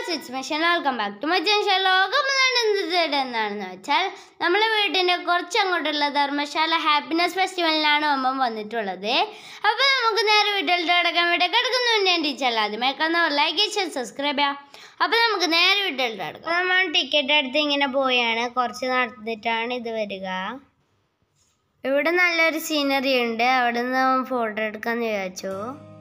It's my channel. Welcome back to my channel. എന്താണെന്ന് വെച്ചാൽ നമ്മളെ വീടിൻ്റെ കുറച്ചങ്ങോട്ടുള്ള ധർമ്മശാല ഹാപ്പിനെസ് ഫെസ്റ്റിവലിനാണ് അമ്മ വന്നിട്ടുള്ളത്. അപ്പോൾ നമുക്ക് നേരെ വീട്ടിലോട്ട് കിടക്കുന്ന മുന്നേ ടീച്ചർ ആദ്യമായി കാണുന്നവർ ലൈക്ക് ചെയ്ത് സബ്സ്ക്രൈബ് ചെയ്യാം. അപ്പോൾ നമുക്ക് നേരെ വീട്ടിലോട്ട് കിടക്കാം. നമ്മൾ ടിക്കറ്റ് എടുത്ത് ഇങ്ങനെ പോയാണ്, കുറച്ച് നടന്നിട്ടാണ് ഇത് വരിക. ഇവിടെ നല്ലൊരു സീനറി ഉണ്ട്, അവിടെ നിന്ന് ഫോട്ടോ എടുക്കാമെന്ന് വിചാരിച്ചു.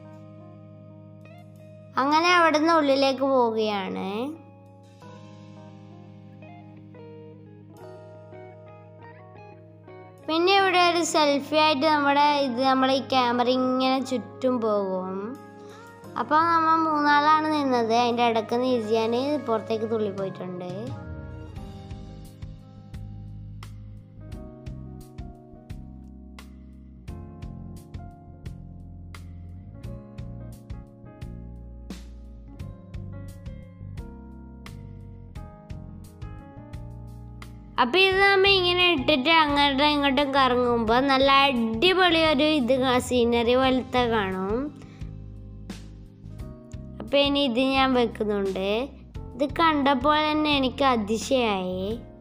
അങ്ങനെ അവിടെ നിന്ന് ഉള്ളിലേക്ക് പോവുകയാണ്. പിന്നെ ഇവിടെ ഒരു സെൽഫി ആയിട്ട് നമ്മളെ ഈ ക്യാമറ ഇങ്ങനെ ചുറ്റും പോകും. അപ്പോൾ നമ്മൾ മൂന്നാളാണ് നിന്നത്. അതിൻ്റെ ഇടയ്ക്ക് നിസിയാൻ പുറത്തേക്ക് തുള്ളിപ്പോയിട്ടുണ്ട്. അപ്പോൾ ഇത് നമ്മൾ ഇങ്ങനെ ഇട്ടിട്ട് അങ്ങോട്ടും ഇങ്ങോട്ടും കറങ്ങുമ്പോൾ നല്ല അടിപൊളി ഒരു സീനറി പോലത്തെ കാണും. അപ്പോൾ ഇനി ഇത് ഞാൻ വെക്കുന്നുണ്ട്. ഇത് കണ്ടപ്പോൾ തന്നെ എനിക്ക് അതിശയായി.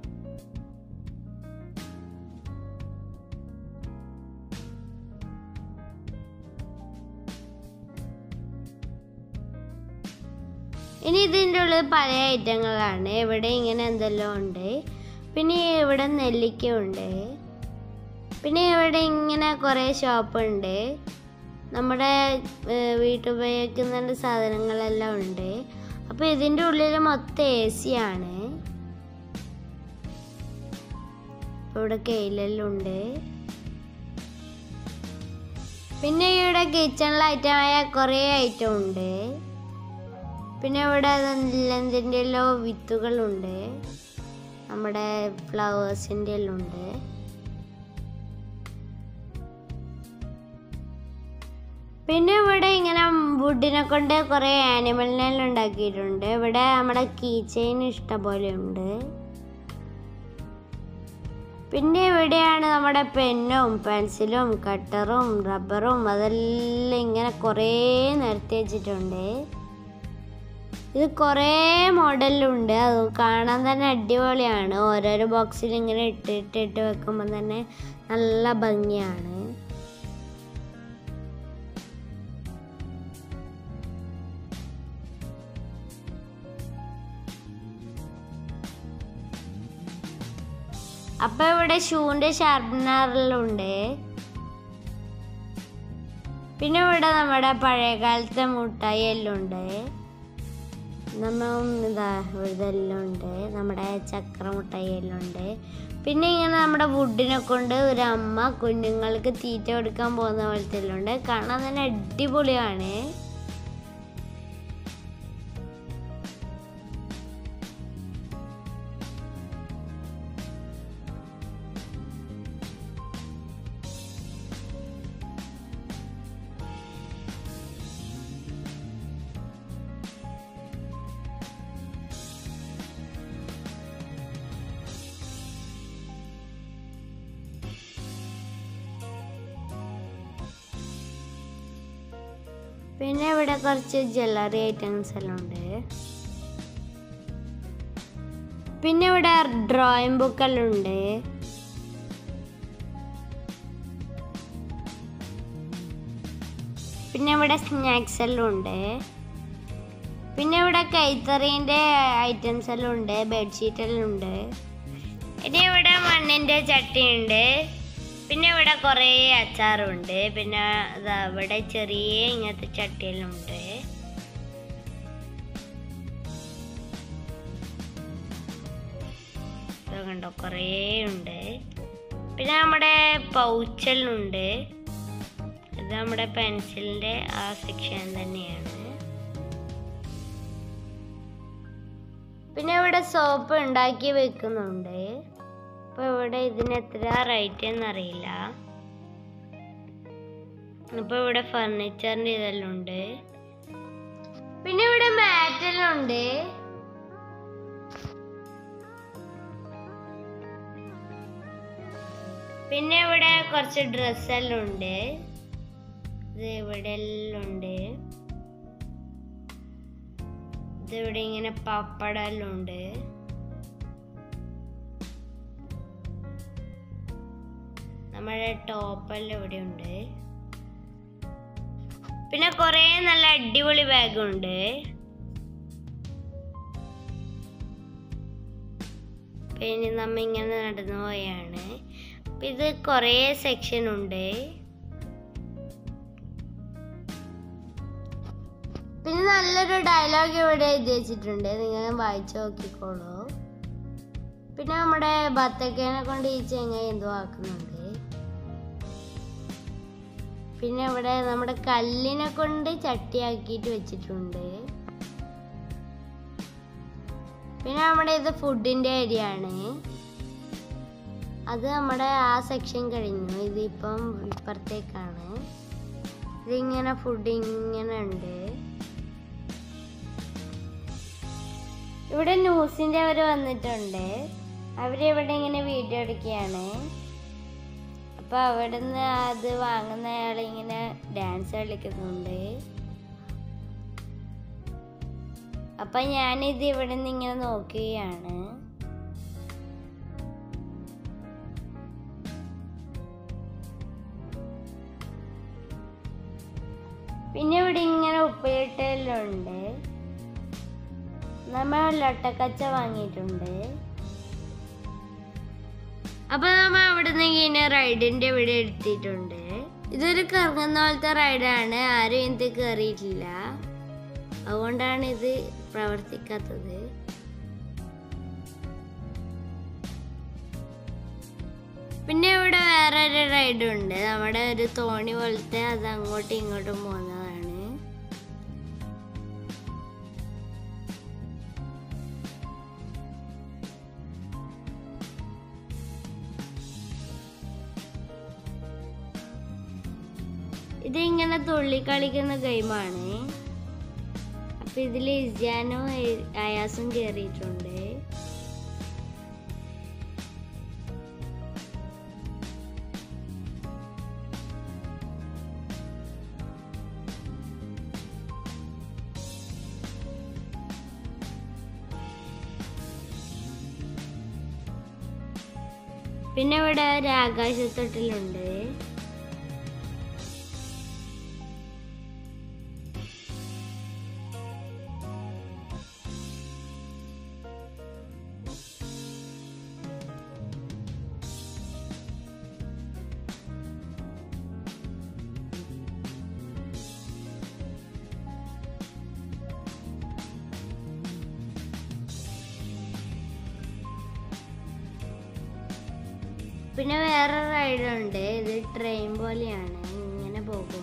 ഇനി ഇതിൻ്റെ ഉള്ളിൽ പല ഐറ്റങ്ങളാണ്. ഇവിടെ ഇങ്ങനെ എന്തെല്ലാം ഉണ്ട്. പിന്നെ ഇവിടെ നെല്ലിക്ക ഉണ്ട്. പിന്നെ ഇവിടെ ഇങ്ങനെ കുറേ ഷോപ്പുണ്ട്. നമ്മുടെ വീട്ടുപയോഗിക്കുന്ന സാധനങ്ങളെല്ലാം ഉണ്ട്. അപ്പോൾ ഇതിൻ്റെ ഉള്ളിൽ മൊത്തം AC ആണ്. ഇവിടെ കെയിലെല്ലാം ഉണ്ട്. പിന്നെ ഇവിടെ കിച്ചണിൽ ഐറ്റമായ കുറേ ഐറ്റം ഉണ്ട്. പിന്നെ ഇവിടെ എന്തിൻ്റെ എല്ലാം വിത്തുകളുണ്ട്. നമ്മുടെ ഫ്ലവേഴ്സിൻ്റെ എല്ലാം ഉണ്ട്. പിന്നെ ഇവിടെ ഇങ്ങനെ വുഡിനെ കൊണ്ട് കുറേ ആനിമലിനെല്ലാം ഉണ്ടാക്കിയിട്ടുണ്ട്. ഇവിടെ നമ്മുടെ കീ ചെയിൻ ഇഷ്ടംപോലെ ഉണ്ട്. പിന്നെ ഇവിടെയാണ് നമ്മുടെ പെന്നും പെൻസിലും കട്ടറും റബ്ബറും അതെല്ലാം ഇങ്ങനെ കുറേ നിരത്തി വെച്ചിട്ടുണ്ട്. ഇത് കുറേ മോഡലുണ്ട്. അത് കാണാൻ തന്നെ അടിപൊളിയാണ്. ഓരോരോ ബോക്സിൽ ഇങ്ങനെ ഇട്ടിട്ട് വെക്കുമ്പോൾ തന്നെ നല്ല ഭംഗിയാണ്. അപ്പോൾ ഇവിടെ ഷൂവിൻ്റെ ഷാർപ്പനറിലുണ്ട്. പിന്നെ ഇവിടെ നമ്മുടെ പഴയകാലത്തെ മുട്ടായി എല്ലാം ഉണ്ട്. ഇതെല്ലാം ഉണ്ട്. നമ്മുടെ ചക്ര മുട്ടായി എല്ലാം ഉണ്ട്. പിന്നെ ഇങ്ങനെ നമ്മുടെ വുഡിനെ കൊണ്ട് ഒരു അമ്മ കുഞ്ഞുങ്ങൾക്ക് തീറ്റ കൊടുക്കാൻ പോകുന്ന പോലത്തെ എല്ലാം ഉണ്ട്. കാണാൻ തന്നെ അടിപൊളിയാണ്. പിന്നെ ഇവിടെ കുറച്ച് ജ്വല്ലറി ഐറ്റംസ് എല്ലാം ഉണ്ട്. പിന്നെ ഇവിടെ ഡ്രോയിങ് ബുക്കെല്ലാം ഉണ്ട്. പിന്നെ ഇവിടെ സ്നാക്സ് എല്ലാം ഉണ്ട്. പിന്നെ ഇവിടെ കൈത്തറീൻ്റെ ഐറ്റംസ് എല്ലാം ഉണ്ട്. ബെഡ്ഷീറ്റ് എല്ലാം ഉണ്ട്. ഇനി ഇവിടെ മണ്ണിൻ്റെ ചട്ടിയുണ്ട്. പിന്നെ ഇവിടെ കുറേ അച്ചാറുണ്ട്. പിന്നെ ഇവിടെ ചെറിയ ഇങ്ങനത്തെ ചട്ടിയെല്ലാം ഉണ്ട്. കണ്ടോ, കുറേ ഉണ്ട്. പിന്നെ നമ്മുടെ പൗച്ചെല്ലാം ഉണ്ട്. ഇത് നമ്മുടെ പെൻസിലിൻ്റെ ആ സെക്ഷൻ തന്നെയാണ്. പിന്നെ ഇവിടെ സോപ്പ് ഉണ്ടാക്കി വെക്കുന്നുണ്ട്. അപ്പോൾ ഇവിടെ ഇതിന് എത്ര റേറ്റ് എന്നറിയില്ല. അപ്പോൾ ഇവിടെ ഫർണിച്ചറിൻ്റെ ഇതെല്ലാം ഉണ്ട്. പിന്നെ ഇവിടെ മാറ്റെല്ലാം ഉണ്ട്. പിന്നെ ഇവിടെ കുറച്ച് ഡ്രസ്സെല്ലാം ഉണ്ട്. ഇത് ഇവിടെ എല്ലാം ഉണ്ട്. ഇതിവിടെ ഇങ്ങനെ പപ്പടെല്ലാം ഉണ്ട്. നമ്മുടെ ടോപ്പെല്ലാം ഇവിടെ ഉണ്ട്. പിന്നെ കുറേ നല്ല അടിപൊളി ബാഗുണ്ട്. പിന്നെ നമ്മ ഇങ്ങനെ നടന്നു പോയാണ്. ഇത് കുറേ സെക്ഷൻ ഉണ്ട്. പിന്നെ നല്ലൊരു ഡയലോഗ് ഇവിടെ എഴുതി വെച്ചിട്ടുണ്ട്, നിങ്ങൾ വായിച്ചു നോക്കിക്കോളൂ. പിന്നെ നമ്മുടെ ബത്തക്കേനെ കൊണ്ട് ഈ ചെങ്ങായി എന്തോ ആക്കുന്നുണ്ട്. പിന്നെ ഇവിടെ നമ്മുടെ കല്ലിനെ കൊണ്ട് ചട്ടിയാക്കിയിട്ട് വെച്ചിട്ടുണ്ട്. പിന്നെ നമ്മുടെ ഇത് ഫുഡിന്റെ ഏരിയ ആണ്. അത് നമ്മുടെ ആ സെക്ഷൻ കഴിഞ്ഞു. ഇതിപ്പം ഇപ്പുറത്തേക്കാണ്. ഇതിങ്ങനെ ഫുഡ് ഇങ്ങനെ ഉണ്ട്. ഇവിടെ ന്യൂസിന്റെ അവർ വന്നിട്ടുണ്ട്. അവരിവിടെ ഇങ്ങനെ വീഡിയോ എടുക്കുകയാണ്. അപ്പൊ അവിടുന്ന് അത് വാങ്ങുന്ന അയാൾ ഇങ്ങനെ ഡാൻസ് കളിക്കുന്നുണ്ട്. അപ്പൊ ഞാനിത് ഇവിടെ നിന്ന് ഇങ്ങനെ നോക്കുകയാണ്. പിന്നെ ഇവിടെ ഇങ്ങനെ ഉപ്പിലിട്ടെല്ലുണ്ട്. നമ്മൾ ലൊട്ടക്കച്ച വാങ്ങിയിട്ടുണ്ട്. അപ്പൊ നമ്മ അവിടുന്ന് ഇങ്ങനെ റൈഡിന്റെ ഇവിടെ എടുത്തിട്ടുണ്ട്. ഇതൊരു കറങ്ങുന്ന പോലത്തെ റൈഡാണ്. ആരും ഇത് കയറിയിട്ടില്ല, അതുകൊണ്ടാണ് ഇത് പ്രവർത്തിക്കാത്തത്. പിന്നെ ഇവിടെ വേറൊരു റൈഡുണ്ട്. നമ്മുടെ ഒരു തോണി പോലത്തെ, അത് അങ്ങോട്ടും ഇങ്ങോട്ടും പോകുന്നതാണ്. ഇതിങ്ങനെ തുള്ളി കളിക്കുന്ന ഗെയിമാണ്. അപ്പൊ ഇതിൽ ഇസ്യാനും അയാസും കേറിയിട്ടുണ്ട്. പിന്നെ ഇവിടെ ഒരു ആകാശത്തൊട്ടിലുണ്ട്. പിന്നെ വേറെ റൈഡുണ്ട്. ഇത് ട്രെയിൻ പോലെയാണ്, ഇങ്ങനെ പോകും.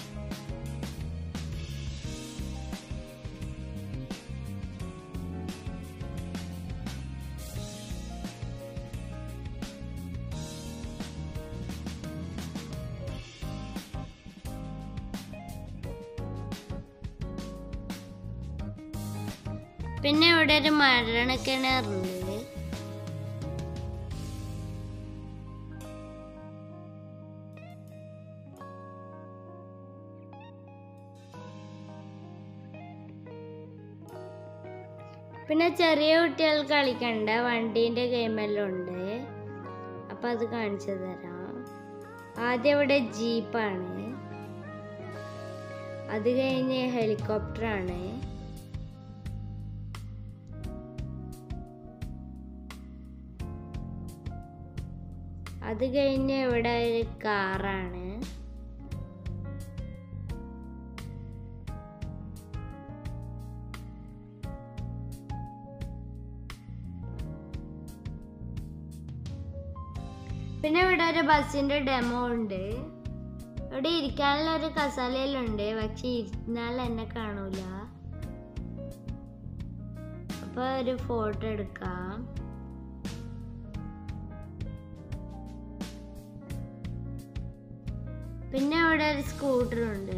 പിന്നെ ഇവിടെ ഒരു മരണക്കിണറുണ്ട്. പിന്നെ ചെറിയ കുട്ടികൾ കളിക്കണ്ട വണ്ടീൻ്റെ ഗെയിമെല്ലാം ഉണ്ട്. അപ്പം അത് കാണിച്ചു തരാം. ആദ്യം ഇവിടെ ജീപ്പാണ്, അത് കഴിഞ്ഞ് ഹെലികോപ്റ്ററാണ്, അത് കഴിഞ്ഞ് ഇവിടെ ഒരു കാറാണ്, പിന്നെ ഇവിടെ ഒരു ബസ്സിന്റെ ഡെമോ ഉണ്ട്. ഇവിടെ ഇരിക്കാനുള്ള ഒരു കസാലയിലുണ്ട്, പക്ഷെ ഇരുന്നാൽ എന്നെ കാണൂല. അപ്പൊ ഒരു ഫോട്ടോ എടുക്കാം. പിന്നെ ഇവിടെ ഒരു സ്കൂട്ടർ ഉണ്ട്.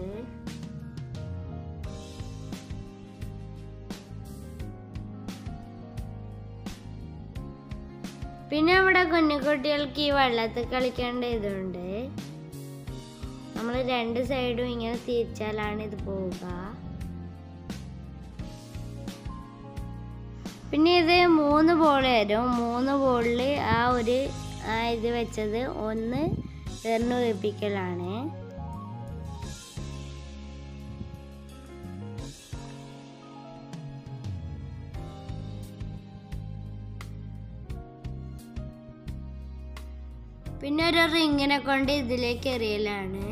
പിന്നെ ഇവിടെ കുഞ്ഞുകുട്ടികൾക്ക് ഈ വെള്ളത്തിൽ കളിക്കേണ്ട ഇതുണ്ട്. നമ്മൾ രണ്ട് സൈഡും ഇങ്ങനെ തിരിച്ചാലാണ് ഇത് പോവുക. പിന്നെ ഇത് 3 ബോൾ വരും. 3 ബോളിൽ ഇത് വെച്ചത് ഒന്ന് എറിഞ്ഞു വെപ്പിക്കലാണ്. പിന്നെ ഒരു റിങ്ങിനെ കൊണ്ട് ഇതിലേക്ക് എറിയലാണ്.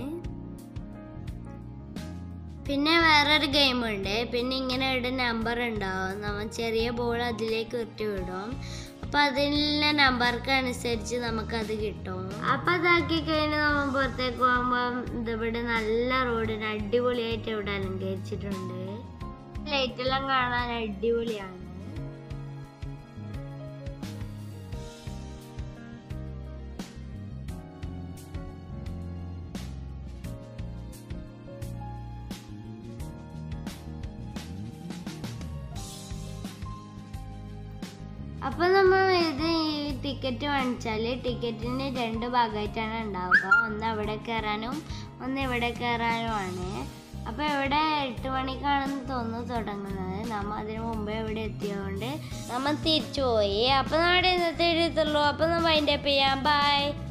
പിന്നെ വേറൊരു ഗെയിം ഉണ്ട്. പിന്നെ ഇങ്ങനെ ഒരു നമ്പർ ഉണ്ടാവും. നമ്മൾ ചെറിയ ബോൾ അതിലേക്ക് ഇട്ട് വിടും. അപ്പം അതിലെ നമ്പർക്ക് അനുസരിച്ച് നമുക്കത് കിട്ടും. അപ്പം അതാക്കി കഴിഞ്ഞ് നമ്മൾ പുറത്തേക്ക് പോകുമ്പം ഇതിവിടെ നല്ല റോഡിന് അടിപൊളിയായിട്ട് ഇവിടെ അലങ്കരിച്ചിട്ടുണ്ട്. ലൈറ്റെല്ലാം കാണാൻ അടിപൊളിയാണ്. അപ്പോൾ നമ്മൾ ഈ ടിക്കറ്റ് വാങ്ങിച്ചാൽ ടിക്കറ്റിന് 2 ഭാഗമായിട്ടാണ് ഉണ്ടാവുക. ഒന്ന് അവിടെ കയറാനും ഒന്ന് ഇവിടെ കയറാനുമാണ്. അപ്പോൾ ഇവിടെ 8 മണിക്കാണെന്ന് തോന്നുന്നു തുടങ്ങുന്നത്. നമ്മൾ അതിന് മുമ്പേ ഇവിടെ എത്തിയതുകൊണ്ട് നമ്മൾ തിരിച്ചു പോയി. അപ്പോൾ നമ്മുടെ ഇന്നത്തെ എഴുത്തുള്ളൂ. അപ്പോൾ നമ്മൾ വൈൻഡ് അപ്പ് ചെയ്യാം. ബൈ.